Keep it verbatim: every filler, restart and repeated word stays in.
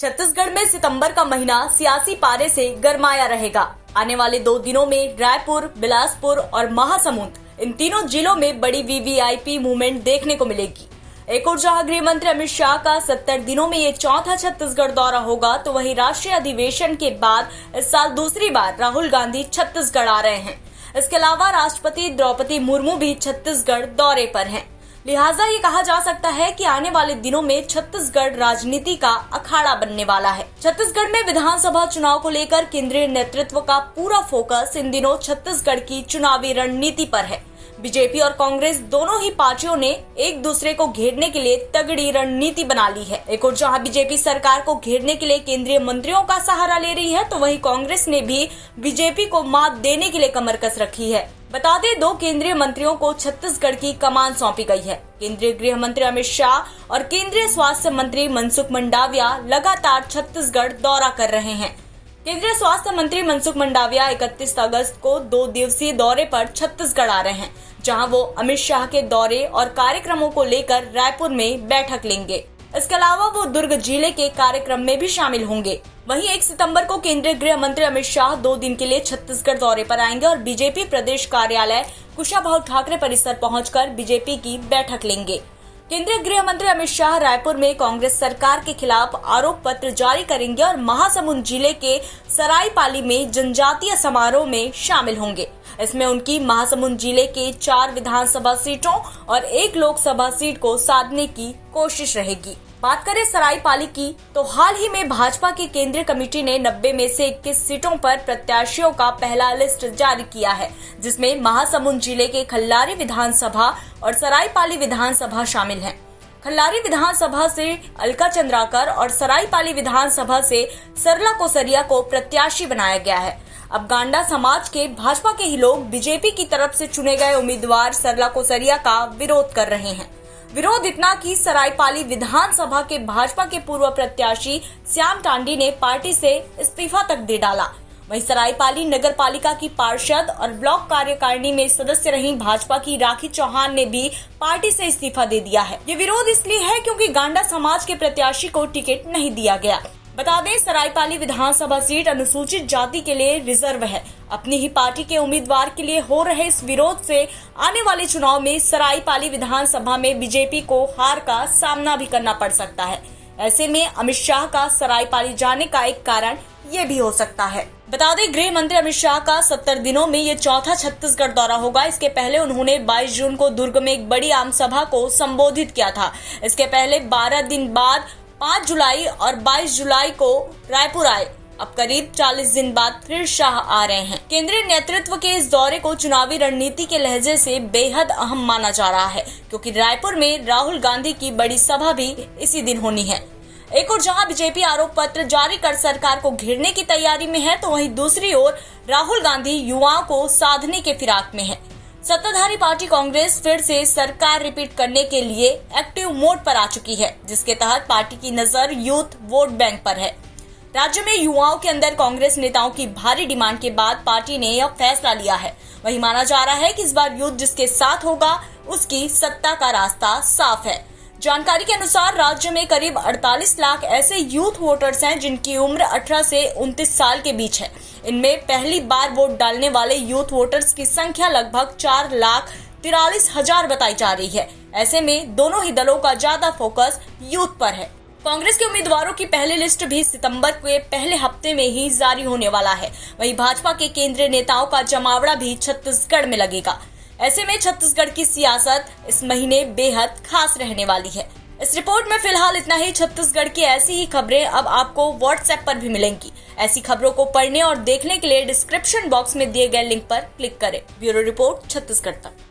छत्तीसगढ़ में सितंबर का महीना सियासी पारे से गरमाया रहेगा। आने वाले दो दिनों में रायपुर, बिलासपुर और महासमुंद इन तीनों जिलों में बड़ी वीवीआईपी मूवमेंट देखने को मिलेगी। एक और जहां गृह मंत्री अमित शाह का सत्तर दिनों में ये चौथा छत्तीसगढ़ दौरा होगा, तो वहीं राष्ट्रीय अधिवेशन के बाद इस साल दूसरी बार राहुल गांधी छत्तीसगढ़ आ रहे हैं। इसके अलावा राष्ट्रपति द्रौपदी मुर्मू भी छत्तीसगढ़ दौरे पर हैं। लिहाजा ये कहा जा सकता है कि आने वाले दिनों में छत्तीसगढ़ राजनीति का अखाड़ा बनने वाला है। छत्तीसगढ़ में विधानसभा चुनाव को लेकर केंद्रीय नेतृत्व का पूरा फोकस इन दिनों छत्तीसगढ़ की चुनावी रणनीति पर है। बीजेपी और कांग्रेस दोनों ही पार्टियों ने एक दूसरे को घेरने के लिए तगड़ी रणनीति बना ली है। एक और जहां बीजेपी सरकार को घेरने के लिए केंद्रीय मंत्रियों का सहारा ले रही है, तो वहीं कांग्रेस ने भी बीजेपी को मात देने के लिए कमर कस रखी है। बता दें, दो केंद्रीय मंत्रियों को छत्तीसगढ़ की कमान सौंपी गई है। केंद्रीय गृह मंत्री अमित शाह और केंद्रीय स्वास्थ्य मंत्री मनसुख मंडाविया लगातार छत्तीसगढ़ दौरा कर रहे हैं। केंद्रीय स्वास्थ्य मंत्री मनसुख मंडाविया इकतीस अगस्त को दो दिवसीय दौरे पर छत्तीसगढ़ आ रहे हैं, जहां वो अमित शाह के दौरे और कार्यक्रमों को लेकर रायपुर में बैठक लेंगे। इसके अलावा वो दुर्ग जिले के कार्यक्रम में भी शामिल होंगे। वहीं एक सितंबर को केंद्रीय गृह मंत्री अमित शाह दो दिन के लिए छत्तीसगढ़ दौरे पर आएंगे और बीजेपी प्रदेश कार्यालय कुशाभाऊ ठाकरे परिसर पहुंचकर बीजेपी की बैठक लेंगे। केंद्रीय गृह मंत्री अमित शाह रायपुर में कांग्रेस सरकार के खिलाफ आरोप पत्र जारी करेंगे और महासमुंद जिले के सरायपाली में जनजातीय समारोह में शामिल होंगे। इसमें उनकी महासमुंद जिले के चार विधानसभा सीटों और एक लोकसभा सीट को साधने की कोशिश रहेगी। बात करें सरायपाली की, तो हाल ही में भाजपा की केंद्रीय कमेटी ने नब्बे में से इक्कीस सीटों पर प्रत्याशियों का पहला लिस्ट जारी किया है, जिसमें महासमुंद जिले के खल्लारी विधानसभा और सरायपाली विधानसभा शामिल हैं। खल्लारी विधानसभा से अलका चंद्राकर और सरायपाली विधानसभा से सरला कोसरिया को प्रत्याशी बनाया गया है। अब गांडा समाज के भाजपा के ही लोग बीजेपी की तरफ से चुने गए उम्मीदवार सरला कोसरिया का विरोध कर रहे हैं। विरोध इतना कि सरायपाली विधानसभा के भाजपा के पूर्व प्रत्याशी श्याम टांडी ने पार्टी से इस्तीफा तक दे डाला। वहीं सरायपाली नगर पालिका की पार्षद और ब्लॉक कार्यकारिणी में सदस्य रही भाजपा की राखी चौहान ने भी पार्टी से इस्तीफा दे दिया है। ये विरोध इसलिए है क्योंकि गांडा समाज के प्रत्याशी को टिकट नहीं दिया गया। बता दें, सरायपाली विधानसभा सीट अनुसूचित जाति के लिए रिजर्व है। अपनी ही पार्टी के उम्मीदवार के लिए हो रहे इस विरोध से आने वाले चुनाव में सरायपाली विधानसभा में बीजेपी को हार का सामना भी करना पड़ सकता है। ऐसे में अमित शाह का सरायपाली जाने का एक कारण ये भी हो सकता है। बता दें, गृह मंत्री अमित शाह का सत्तर दिनों में ये चौथा छत्तीसगढ़ दौरा होगा। इसके पहले उन्होंने बाईस जून को दुर्ग में एक बड़ी आम सभा को संबोधित किया था। इसके पहले बारह दिन बाद पाँच जुलाई और बाईस जुलाई को रायपुर आए। अब करीब चालीस दिन बाद फिर शाह आ रहे हैं। केंद्रीय नेतृत्व के इस दौरे को चुनावी रणनीति के लहजे से बेहद अहम माना जा रहा है, क्योंकि रायपुर में राहुल गांधी की बड़ी सभा भी इसी दिन होनी है। एक और जहां बीजेपी आरोप पत्र जारी कर सरकार को घेरने की तैयारी में है, तो वहीं दूसरी ओर राहुल गांधी युवाओं को साधने के फिराक में है। सत्ताधारी पार्टी कांग्रेस फिर से सरकार रिपीट करने के लिए एक्टिव मोड पर आ चुकी है, जिसके तहत पार्टी की नजर यूथ वोट बैंक पर है। राज्य में युवाओं के अंदर कांग्रेस नेताओं की भारी डिमांड के बाद पार्टी ने यह फैसला लिया है। वही माना जा रहा है कि इस बार यूथ जिसके साथ होगा, उसकी सत्ता का रास्ता साफ है। जानकारी के अनुसार राज्य में करीब अड़तालीस लाख ऐसे यूथ वोटर्स हैं जिनकी उम्र अठारह से उनतीस साल के बीच है। इनमें पहली बार वोट डालने वाले यूथ वोटर्स की संख्या लगभग चार लाख तिरालीस हजार बताई जा रही है। ऐसे में दोनों ही दलों का ज्यादा फोकस यूथ पर है। कांग्रेस के उम्मीदवारों की पहली लिस्ट भी सितंबर के पहले हफ्ते में ही जारी होने वाला है। वहीं भाजपा के केंद्रीय नेताओं का जमावड़ा भी छत्तीसगढ़ में लगेगा। ऐसे में छत्तीसगढ़ की सियासत इस महीने बेहद खास रहने वाली है। इस रिपोर्ट में फिलहाल इतना ही। छत्तीसगढ़ की ऐसी ही खबरें अब आपको व्हाट्सएप पर भी मिलेंगी। ऐसी खबरों को पढ़ने और देखने के लिए डिस्क्रिप्शन बॉक्स में दिए गए लिंक पर क्लिक करें। ब्यूरो रिपोर्ट छत्तीसगढ़ तक।